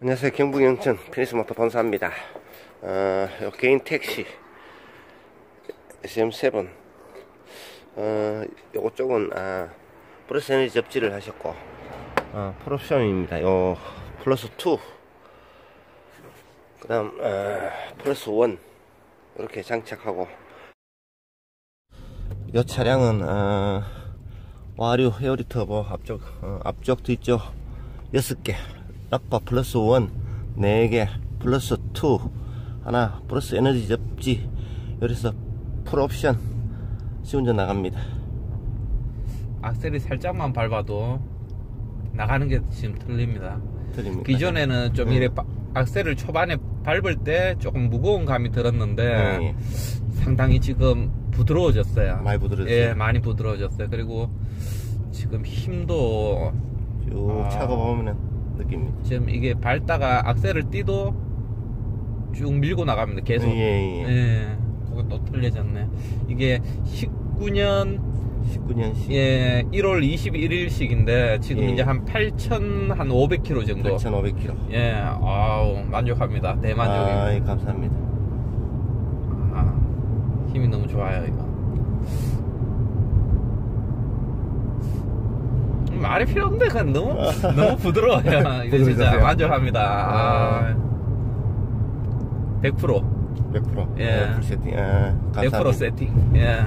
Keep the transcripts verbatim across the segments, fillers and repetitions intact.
안녕하세요. 경북 영천 피니스모터 본사입니다. 어, 요 개인 택시 에스엠 세븐 어, 요거 쪽은 아, 플러스 에너지 접지를 하셨고 어, 풀옵션입니다. 요 플러스 투 그 다음 어, 플러스 원 이렇게 장착하고, 이 차량은 어, 와류 헤어리 터보 앞쪽 어, 앞쪽 뒤쪽 여섯 개, 락바 플러스 원 네 개, 플러스 투 하나, 플러스 에너지 접지, 그래서 풀옵션 시운전 나갑니다. 악셀이 살짝만 밟아도 나가는 게 지금 틀립니다. 틀립니다. 기존에는 좀 네. 이래 바, 악셀을 초반에 밟을 때 조금 무거운 감이 들었는데 네. 상당히 지금 부드러워졌어요. 많이 부드러워졌어요. 예, 많이 부드러워졌어요. 그리고 지금 힘도 쭉 아, 차가 보면은 느낍니다. 지금 이게 밟다가 악셀을 띄도 쭉 밀고 나갑니다. 계속. 예, 예. 예. 그거 또 틀려졌네. 이게 십구 년 십구 년씩 예, 일월 이십일일씩인데 지금 예. 이제 한 팔천오백 킬로미터 정도. 팔천오백 킬로미터. 예, 아우 만족합니다. 대만족입니다. 아, 예, 감사합니다. 아, 힘이 너무 좋아요 이거. 말이 필요 없는데 그냥 너무 너무 부드러워요. 이거 진짜 부드러우세요? 만족합니다. 아, 백 퍼센트 백 퍼센트. 예. 네, 풀 세팅. 아, 감사합니다. 백 퍼센트 세팅. 예.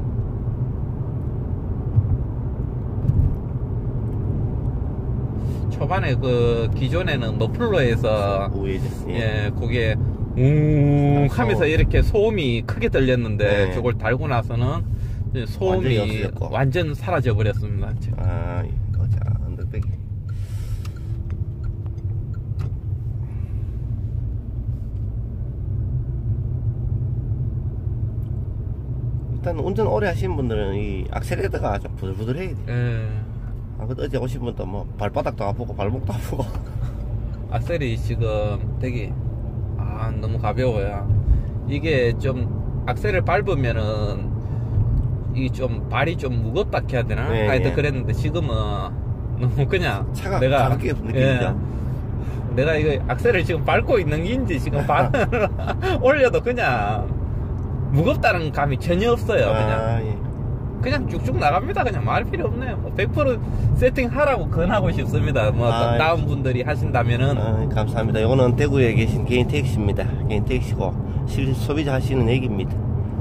초반에 그 기존에는 머플러에서 우회전. 예, 그게 웅 하면서 소음. 이렇게 소음이 크게 들렸는데 네. 저걸 달고 나서는 이제 소음이 완전히 없어졌고. 완전 사라져 버렸습니다. 아, 이거 자, 언덕배기. 일단 운전 오래 하시는 분들은 이 악셀레터가 좀 부들부들해야 돼. 예. 아, 그 어제 오신 분도 뭐 발바닥도 아프고 발목도 아프고. 악셀이 지금 되게 아 너무 가벼워요. 이게 좀 악셀을 밟으면은 이 좀 발이 좀 무겁다 해야 되나? 네, 하여튼 네. 그랬는데 지금은 너무 그냥 차가 내가 가볍게 느낍니다. 예, 내가 이거 악셀을 지금 밟고 있는 게인지 지금 발을 올려도 그냥 무겁다는 감이 전혀 없어요. 그냥 아, 예. 그냥 쭉쭉 나갑니다. 그냥 말 필요 없네요. 뭐 백 퍼센트 세팅하라고 권하고 싶습니다. 뭐 아, 다음 분들이 하신다면은 아, 감사합니다. 이거는 대구에 계신 개인 택시입니다. 개인 택시고 실 소비자 하시는 얘기입니다.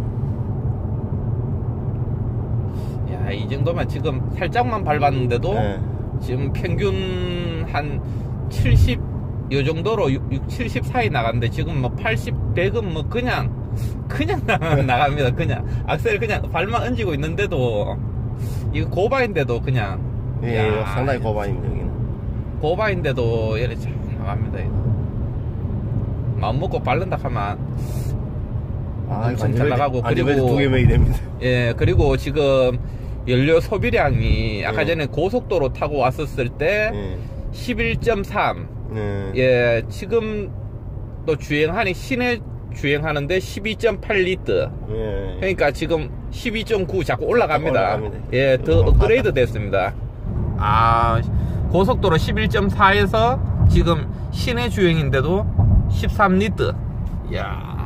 야, 이 정도면 지금 살짝만 밟았는데도 네. 지금 평균 한 칠십 요 정도로 육, 칠십 사이 나갔는데 지금 뭐 팔십, 백은 뭐 그냥 그냥 나갑니다. 그냥 악셀 그냥 발만 얹고 있는데도 이거 고바인데도 그냥 예, 야, 이거 상당히 고반입니다. 여기는. 고바인데도 이렇게 잘 나갑니다. 이거. 마음 먹고 바른다 하면 아, 엄청 잘 나가고, 그리고 두개 매이 됩니다. 예, 그리고 지금 연료 소비량이 아까 예. 전에 고속도로 타고 왔었을 때 예. 십일 점 삼. 네. 예, 지금 또 주행하니 시내 주행하는데 십이 점 팔 리터. 예. 그러니까 지금 십이 점 구 자꾸 올라갑니다. 올라갑니다. 예, 더 업그레이드 됐습니다. 아, 고속도로 십일 점 사에서 지금 시내 주행인데도 십삼 리터. 이야.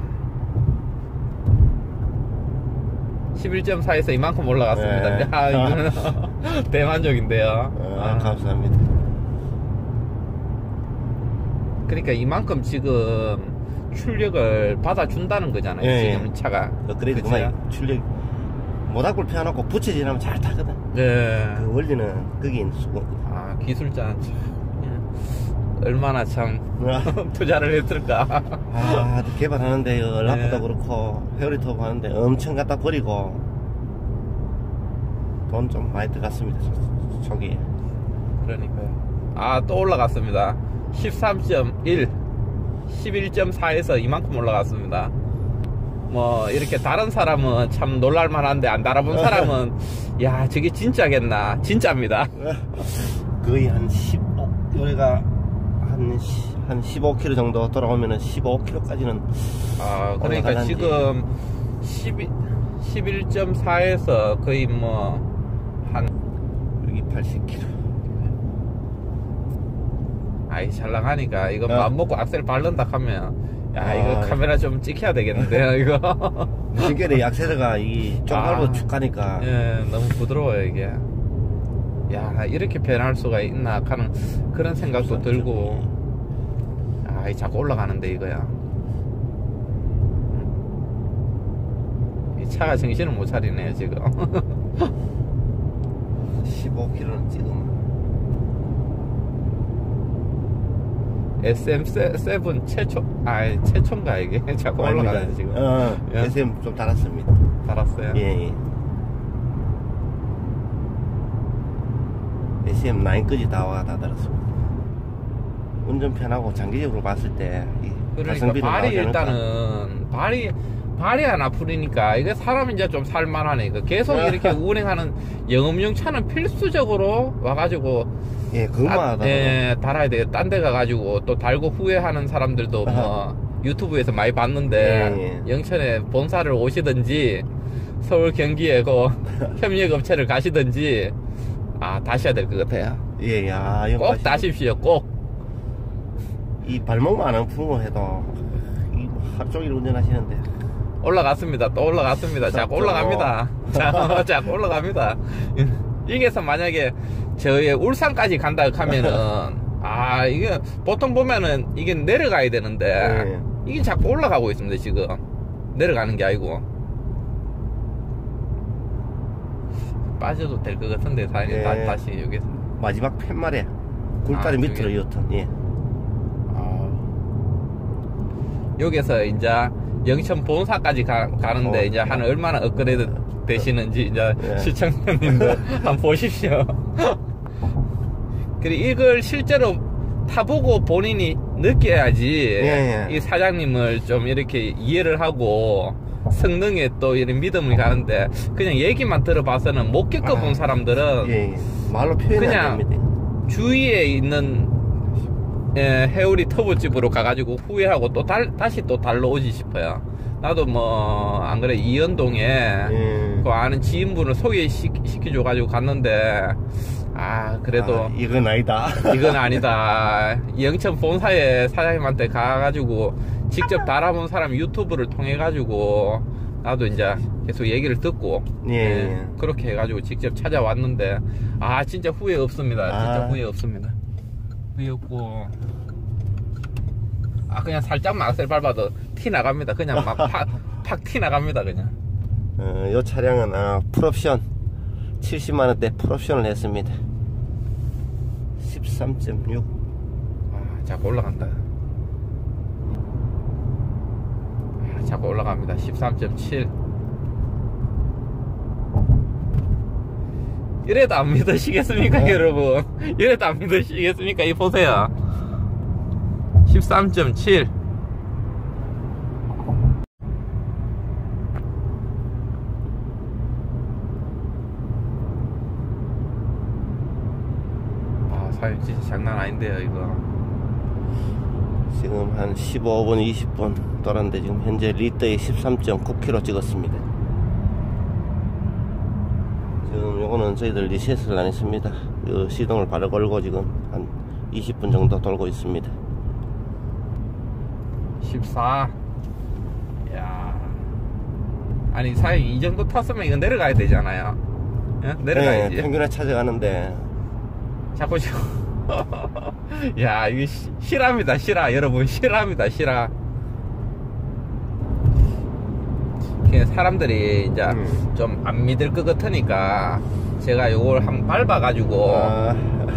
십일 점 사에서 이만큼 올라갔습니다. 네. 야, 이거는 대만족인데요. 아, 아. 감사합니다. 그러니까 이만큼 지금 출력을 받아준다는 거잖아요. 예, 지금 차가. 업그레이드 그쵸? 그만 출력 모닥불 펴놓고 붙여지나면 잘 타거든. 네. 그 원리는 거긴 수고. 아, 기술자는 참, 예. 얼마나 참 아, 투자를 했을까. 아, 개발하는데 락부도 네. 그렇고 헤어리 터보 하는데 엄청 갖다 버리고 돈 좀 많이 들어갔습니다. 초- 초기에. 그러니까요. 아, 또 올라갔습니다. 십삼 점 일, 십일 점 사에서 이만큼 올라갔습니다. 뭐 이렇게 다른 사람은 참 놀랄만한데 안 달아본 사람은 야, 저게 진짜겠나? 진짜입니다. 거의 한 십오, 여기가 한, 한 십오 킬로미터 정도 돌아오면은 십오 킬로미터까지는. 아, 그러니까 올라가는지. 지금 십일, 십일 점 사에서 거의 뭐 한 여기 팔십 킬로미터. 아이 잘 나가니까 이거 어. 맘 먹고 악셀 밟는다 하면 야 아. 이거 카메라 좀 찍혀야 되겠는데요 이거. 무신결에 약세대가 이좀 아. 밟고 축 가니까. 예, 너무 부드러워요 이게. 야 이렇게 변할 수가 있나 하는 그런 생각도 들고. 아 이 자꾸 올라가는데 이거야. 이 차가 정신을 못 차리네요 지금. 십오 킬로미터는 지금. 에스엠 칠 최초, 아 최초인가 이게 자꾸 올라가네 지금. 어, 예. 에스엠 좀 달았습니다. 달았어요. 예, 예. 에스엠 구까지 다 와, 다 달았습니다. 운전 편하고 장기적으로 봤을 때, 이 그러니까 가성비는 발이 나오지 않을까? 일단은 발이 발이 안 아프니까 이게 사람 이제 좀 살만하네. 이거 계속 아. 이렇게 운행하는 영업용 차는 필수적으로 와가지고 예, 그것만 하다. 예, 달아야 돼. 딴 데 가가지고 또 달고 후회하는 사람들도 뭐 유튜브에서 많이 봤는데 예, 영천에 본사를 오시든지 서울 경기에 그 협력업체를 가시든지 아 다셔야 될 것 같아요. 예, 야, 이거 꼭 맛있- 다십시오. 꼭. 이 발목만 안 아프고 해도, 이 하루 종일 운전하시는데. 올라갔습니다. 또 올라갔습니다. 자꾸 올라갑니다. 자, 자꾸 올라갑니다. 이게서 만약에 저희 울산까지 간다 하면은 아 이게 보통 보면은 이게 내려가야 되는데 네. 이게 자꾸 올라가고 있습니다. 지금 내려가는 게 아니고 빠져도 될 것 같은데 다시 네. 다, 다시 여기서 마지막 팻말에 굴다리 아, 밑으로 저기. 이었던, 예. 아, 여기서 이제 영천 본사까지 가, 가는데 어. 이제 한 얼마나 업그레이드 되시는지 이제 예. 시청자님들 한번 보십시오. 그리고 이걸 실제로 타보고 본인이 느껴야지 예, 예. 이 사장님을 좀 이렇게 이해를 하고 성능에 또 이런 믿음이 가는데 그냥 얘기만 들어봐서는 못 겪어본 아, 사람들은 예, 예. 말로 표현이 그냥 안 됩니다. 주위에 있는 예, 해우리 터보집으로 가가지고 후회하고 또 달, 다시 또 달러 오지 싶어요. 나도 뭐 안 그래 이연동에 예. 그 아는 지인분을 소개시켜줘가지고 갔는데 아 그래도 아, 이건 아니다. 이건 아니다. 영천 본사에 사장님한테 가가지고 직접 달아본 사람 유튜브를 통해가지고 나도 이제 계속 얘기를 듣고 예, 예. 그렇게 해가지고 직접 찾아왔는데 아 진짜 후회 없습니다. 진짜 아. 후회 없습니다. 후회 없고 아 그냥 살짝만 악셀 밟아도 티 나갑니다. 그냥 막 팍 티 나갑니다. 그냥. 어, 이 차량은 아, 풀옵션 칠십만 원대 풀옵션을 했습니다. 십삼 점 육. 아, 자꾸 올라간다. 아, 자꾸 올라갑니다. 십삼 점 칠. 이래도 안 믿으시겠습니까, 어? 여러분? 이래도 안 믿으시겠습니까? 이 보세요. 십삼 점 칠. 아, 사장님 진짜 장난 아닌데요, 이거. 지금 한 십오 분, 이십 분 돌았는데 지금 현재 리터에 십삼 점 구 킬로미터 찍었습니다. 지금 요거는 저희들 리셋을 안 했습니다. 그 시동을 바로 걸고 지금 한 이십 분 정도 돌고 있습니다. 십사. 야. 아니, 사장님 이 정도 탔으면 이거 내려가야 되잖아요. 예? 내려가야지. 네, 평균에 찾아가는데 자꾸 지금. 야, 이게 시, 실화입니다, 실화. 여러분, 실화입니다, 실화. 그냥 사람들이 이제 음. 좀 안 믿을 것 같으니까 제가 요걸 한번 밟아가지고 아,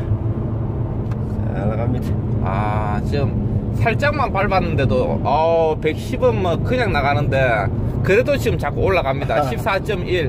잘 나갑니다. 아, 지금 살짝만 밟았는데도 어, 백십은 뭐 그냥 나가는데 그래도 지금 자꾸 올라갑니다. 십사 점 일.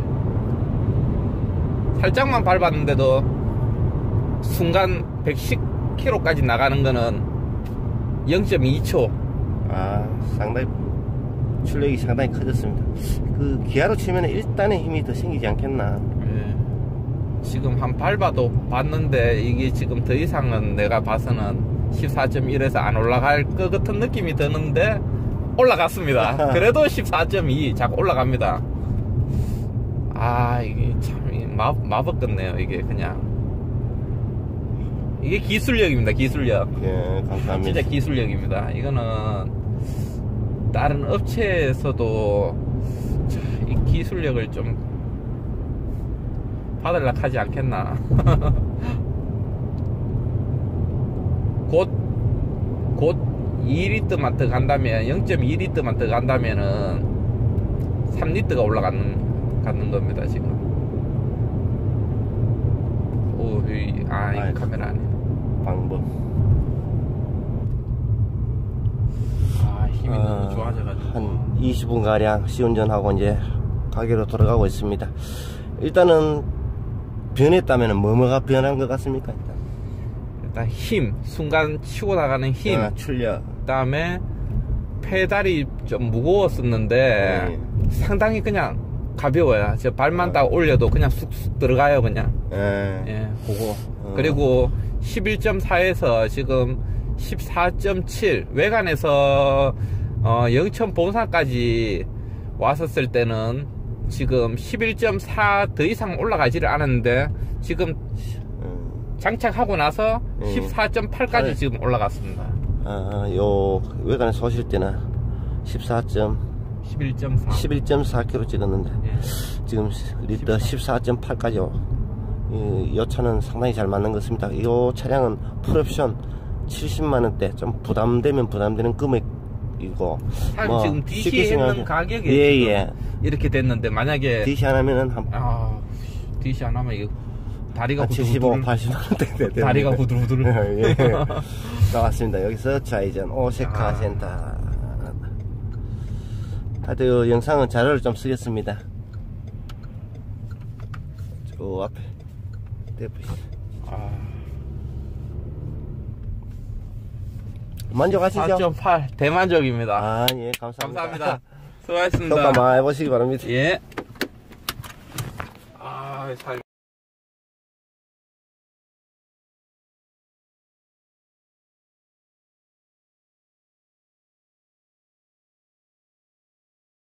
살짝만 밟았는데도 순간 백십 킬로미터까지 나가는 거는 영 점 이 초. 아, 상당히 출력이 상당히 커졌습니다. 그 기아로 치면 일단의 힘이 더 생기지 않겠나. 예. 지금 한 밟아도 봤는데 이게 지금 더 이상은 내가 봐서는 십사 점 일에서 안 올라갈 것 같은 느낌이 드는데 올라갔습니다. 그래도 십사 점 이 자꾸 올라갑니다. 아, 이게 참 이게 마, 마법 같네요. 이게 그냥 이게 기술력입니다. 기술력. 예, 감사합니다. 진짜 기술력입니다. 이거는 다른 업체에서도 자, 이 기술력을 좀 받으려고 하지 않겠나. 곧, 곧 이 리터만 더 간다면, 영 점 이 리터만 더 간다면은 삼 리터가 올라가는, 가는 겁니다, 지금. 오, 이, 아, 이 카메라 아니네. 방법. 아, 힘이 어, 너무 좋아져가지고. 한 이십 분가량 시운전하고 이제 가게로 돌아가고 있습니다. 일단은 변했다면 뭐뭐가 변한 것 같습니까? 일단, 일단 힘, 순간 치고 나가는 힘. 아, 출력. 그 다음에 페달이 좀 무거웠었는데 네. 상당히 그냥 가벼워요. 저 발만 딱 올려도 그냥 쑥쑥 들어가요, 그냥. 예. 예, 그거. 어. 그리고 십일 점 사에서 지금 십사 점 칠, 외관에서 어, 영천 본사까지 왔었을 때는 지금 십일 점 사 더 이상 올라가지를 않았는데 지금 음. 장착하고 나서 음. 십사 점 팔까지 팔. 지금 올라갔습니다. 아, 요 외관에서 오실 때는 십사 점 십일 점 사. 십일 점 사 킬로미터 찍었는데 예. 지금 리터 십사 점 팔까지 이, 이 차는 상당히 잘 맞는 것 같습니다. 이 차량은 풀옵션 칠십만 원대 좀 부담되면 부담되는 금액이고 사실 뭐 지금 쉽게 디씨 했는 생각해- 가격에 예, 지금 예. 이렇게 됐는데 만약에 디씨 안 하면은 한 아 디씨 안 하면 이거 다리가 칠십오, 후들후들 팔십만 원대 되 다리가 후들후들. 예. 나왔습니다. 여기서 좌회전 오세카 아. 센터. 하여튼 영상은 자료를 좀 쓰겠습니다. 저 앞에 대보시죠. 아, 만족하시죠? 사 점 팔 대만족입니다. 아, 예, 감사합니다. 감사합니다. 수고하셨습니다. 평가 많이 해보시기 바랍니다. 예. 아, 잘.